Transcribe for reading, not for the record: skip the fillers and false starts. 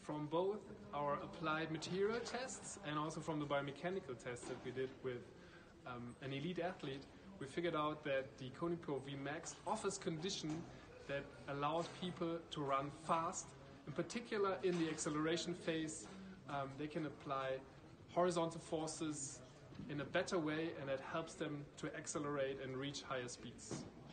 from both our applied material tests and also from the biomechanical tests that we did with an elite athlete, we figured out that the CONIPUR Vmax offers condition that allows people to run fast. In particular, in the acceleration phase, they can apply horizontal forces in a better way, and it helps them to accelerate and reach higher speeds.